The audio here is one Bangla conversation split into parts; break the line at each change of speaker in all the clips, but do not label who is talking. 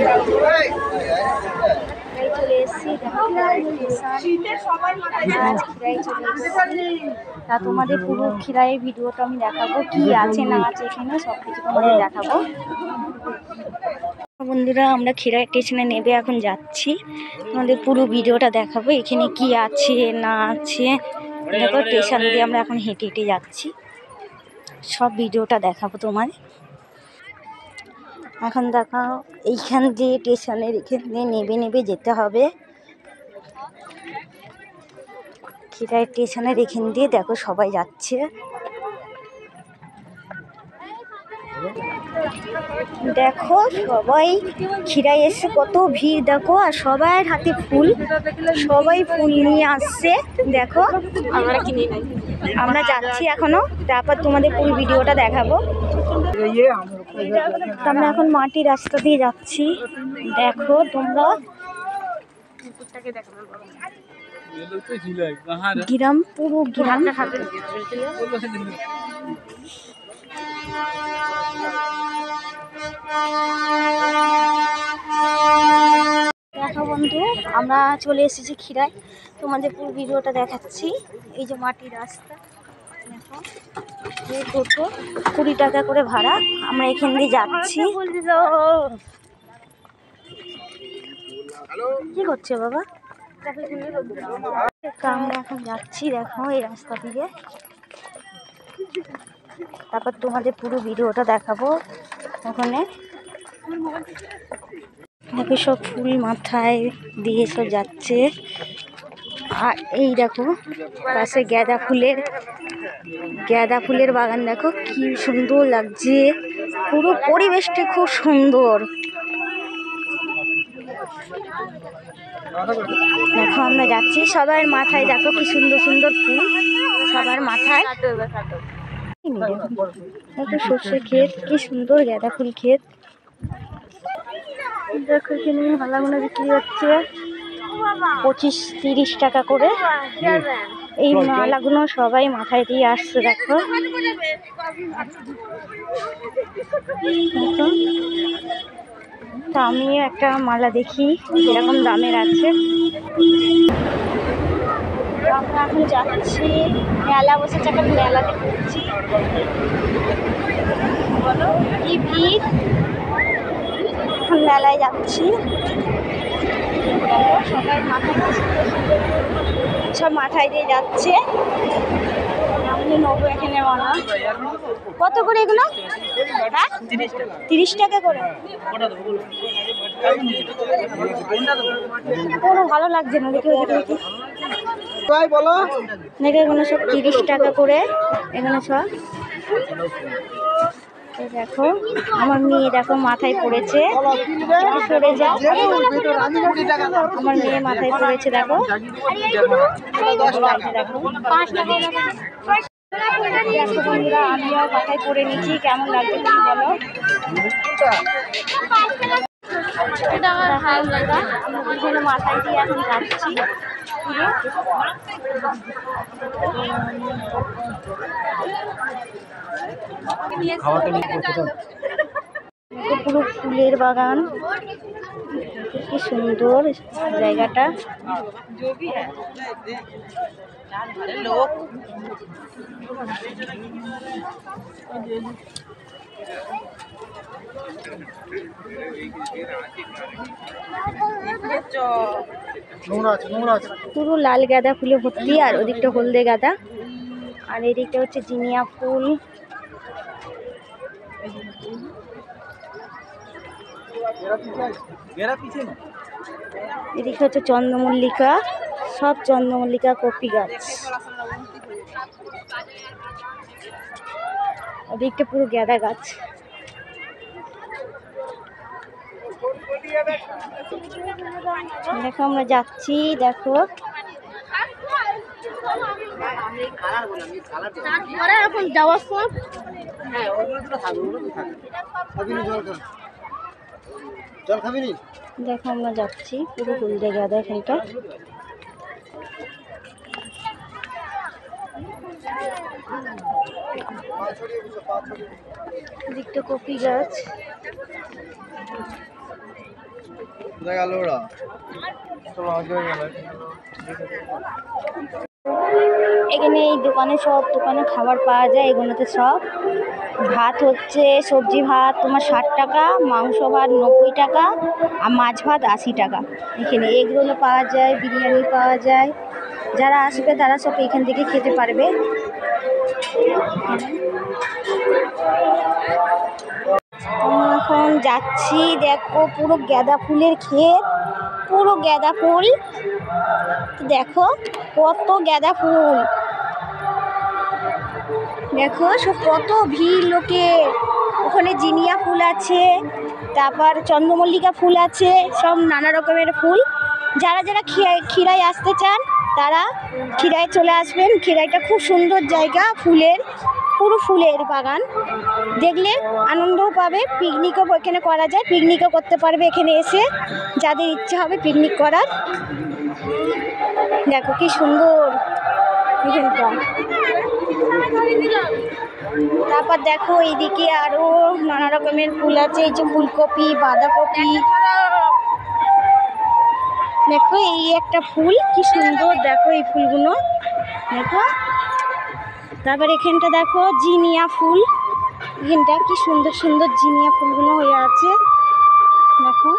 চলে এসেছি, তা তোমাদের পুরো খিরাইয়ের ভিডিওটা আমি দেখাবো, কি আছে না আছে এখানে সব কিছু তোমাদের দেখাবো। বন্ধুরা, আমরা খিরাই স্টেশনে নেবে এখন যাচ্ছি, তোমাদের পুরো ভিডিওটা দেখাবো এখানে কি আছে না আছে। দেখো স্টেশন দিয়ে আমরা এখন হেঁটে হেঁটে যাচ্ছি, সব ভিডিওটা দেখাবো তোমার। এখন দেখো এইখান দিয়ে স্টেশনের এখান দিয়ে নেবে নেবে যেতে হবে খিরাই স্টেশনের এখান দিয়ে। দেখো সবাই যাচ্ছে, দেখো সবাই খিরাই এসে কত ভিড় দেখো, আর সবার হাতে ফুল, সবাই ফুল নিয়ে আসছে। দেখো আমরা যাচ্ছি এখনো, তারপর তোমাদের পুরো ভিডিওটা দেখাবো। আমরা এখন মাটির রাস্তা দিয়ে যাচ্ছি, দেখো তোমরা গ্রাম, পুরো গ্রাম। দেখো বন্ধু, আমরা চলে এসেছি খিরাই, তোমাদের পুরো ভিডিওটা দেখাচ্ছি। এই যে মাটির রাস্তা, দেখো এই টোটো 20 টাকা করে ভাড়া, আমরা এখান দিয়ে যাচ্ছি। কি করছে বাবা? আমরা এখন যাচ্ছি, দেখো এই রাস্তা দিয়ে, তারপর তোমাদের পুরো ভিডিওটা দেখাবো। ওখানে দেখো সব ফুল মাথায় দিয়ে সব যাচ্ছে, আর এই দেখো পাশে গাঁদা ফুলের বাগান, দেখো কি সুন্দর লাগছে, পুরো পরিবেশটা খুব সুন্দর। দেখো আমরা যাচ্ছি, সবার মাথায় দেখো কি সুন্দর সুন্দর ফুল, সবার মাথায়। দেখো সর্ষে ক্ষেত, কি সুন্দর গাঁদা ফুল ক্ষেত। দেখো এখানে মালাগুলো বিক্রি হচ্ছে 25-30 টাকা করে। এই মালাগুলো সবাই মাথায় দিয়ে আসছে, দেখো তা আমিও একটা মালা দেখি এরকম দামের আছে। আমরা এখন যাচ্ছি, মেলা বসেছে, এখন মেলাতে ঘুরছি, বলো কি ভিড়। এখন মেলায় যাচ্ছি, সবাই সব মাথায় দিয়ে যাচ্ছে। আমি নেবো এখানে মালা। কত করে এগুলো? হ্যাঁ 30 টাকা করে। কোনো ভালো লাগছে না, দেখি দেখি দেখে এগুলো সব 30 টাকা করে, এগুলো সব। দেখো আমার মেয়ে, দেখো মাথায় পড়েছে, সরে যাও, আমার মেয়ে মাথায় পড়েছে, দেখো দেখো বন্ধুরা, আমিও মাথায় পরে নিচ্ছি, কেমন লাগছে তুমি বলো। আমরা মাথায় দিয়ে এখন যাচ্ছি, পুরো ফুলের বাগান, কি সুন্দর জায়গাটা। পুরো লাল গাঁদা ফুলে ভর্তি, আর ওদিকটা হলদে গাঁদা, আর এদিকটা হচ্ছে জিনিয়া ফুল। এদিকে হচ্ছে চন্দ্রমল্লিকা, সব চন্দ্রমল্লিকা কপি গাছ। ওদিকটা পুরো গাঁদা গাছ। দেখো আমরা যাচ্ছি, দেখো এখন যাওয়ার সময় দেখো আমরা যাচ্ছি, পুরো হলদে গাঁদা এখানটা। দিকটা কপি গাছ। এখানে এই দোকানে সব দোকানে খাবার পাওয়া যায়। এগুলোতে সব ভাত হচ্ছে সবজি ভাত তোমার 60 টাকা, মাংস ভাত 90 টাকা, আর মাছ ভাত 80 টাকা। এখানে এগরোলও পাওয়া যায়, বিরিয়ানি পাওয়া যায়। যারা আসবে তারা সব এখান থেকে খেতে পারবে। আমি এখন যাচ্ছি, দেখো পুরো গাঁদা ফুলের ক্ষেত, পুরো গাঁদা ফুল। দেখো কত গাঁদা ফুল, দেখো সব কত ভিড় লোকের। ওখানে জিনিয়া ফুল আছে, তারপর চন্দ্রমল্লিকা ফুল আছে, সব নানা রকমের ফুল। যারা যারা খিরাই আসতে চান তারা খিরাই চলে আসবেন। খিরাইটা খুব সুন্দর জায়গা, ফুলের পুরো ফুলের বাগান, দেখলে আনন্দও পাবে। পিকনিকও এখানে করা যায়, পিকনিকও করতে পারবে এখানে এসে, যাদের ইচ্ছা হবে পিকনিক করার। দেখো কি সুন্দর এখানটা। তারপর দেখো এইদিকে আরো নানা রকমের ফুল আছে, এই যে ফুলকপি, বাঁধাকপি। দেখো এই একটা ফুল কি সুন্দর, দেখো এই ফুলগুলো দেখো। তারপর এখানটা দেখো জিনিয়া ফুল, এখানটা কি সুন্দর সুন্দর জিনিয়া ফুলগুলো হয়ে আছে দেখো।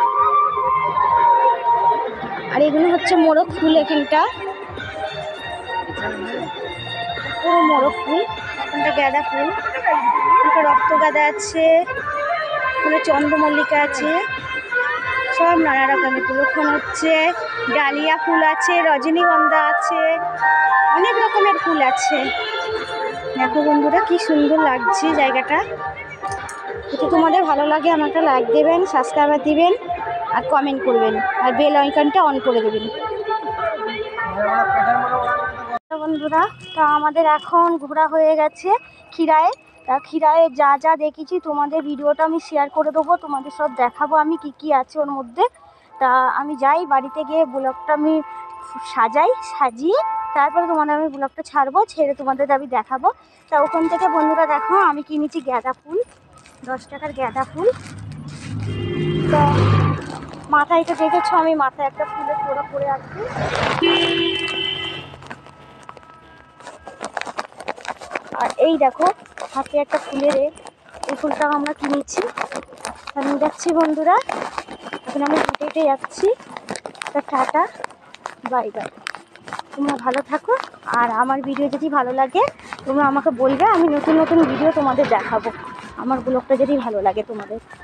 আর এগুলো হচ্ছে মোরগ ফুল, এখানটা পুরো মোরগ ফুল। এখানটা গাঁদা ফুল, এখানটা রক্ত গাঁদা আছে, এখানে চন্দ্রমল্লিকা আছে, সব নানা রকমের ফুল। ওখানে হচ্ছে ডালিয়া ফুল আছে, রজনীগন্ধা আছে, অনেক রকমের ফুল আছে। দেখো বন্ধুরা কি সুন্দর লাগছে জায়গাটা। যদি তোমাদের ভালো লাগে আমাকে লাইক দেবেন, সাবস্ক্রাইব দিবেন, আর কমেন্ট করবেন, আর বেল আইকনটা অন করে দেবেন বন্ধুরা। তা আমাদের এখন ঘোরা হয়ে গেছে খিরায়ে। তা খিরায়ে যা যা দেখেছি তোমাদের ভিডিওটা আমি শেয়ার করে দেবো, তোমাদের সব দেখাবো আমি কি কি আছে ওর মধ্যে। তা আমি যাই বাড়িতে গিয়ে ব্লগটা আমি সাজিয়ে তারপরে তোমাদের আমি ব্লগটা ছাড়বো, ছেড়ে তোমাদের আমি দেখাবো। তা ওখান থেকে বন্ধুরা দেখো আমি কিনেছি গাঁদা ফুল, 10 টাকার গাঁদা ফুল। তা মাথায় তো দেখেছো আমি মাথায় একটা ফুলের তোড়া পরে আছি। আর এই দেখো হাতে একটা ফুলের এই ফুলটা আমরা কিনেছি। আমি যাচ্ছি বন্ধুরা, এখন আমি হেঁটে হেঁটে যাচ্ছি। তা টাটা, বাই বাই। তোমরা ভালো থাকো, আর আমার ভিডিও যদি ভালো লাগে তোমরা আমাকে বলবে, আমি নতুন নতুন ভিডিও তোমাদের দেখাবো, আমার ব্লগটা যদি ভালো লাগে তোমাদের।